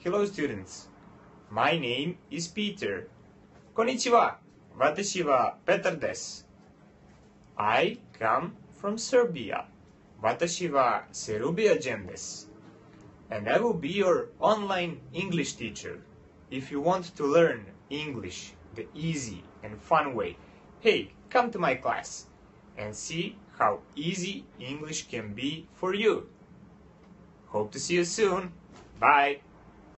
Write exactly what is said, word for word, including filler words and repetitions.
Hello students, my name is Peter. こんにちは。私は Peter です。I come from Serbia. 私はセルビア人です。And I will be your online English teacher. If you want to learn English the easy and fun way, hey, come to my class and see how easy English can be for you. Hope to see you soon. Bye.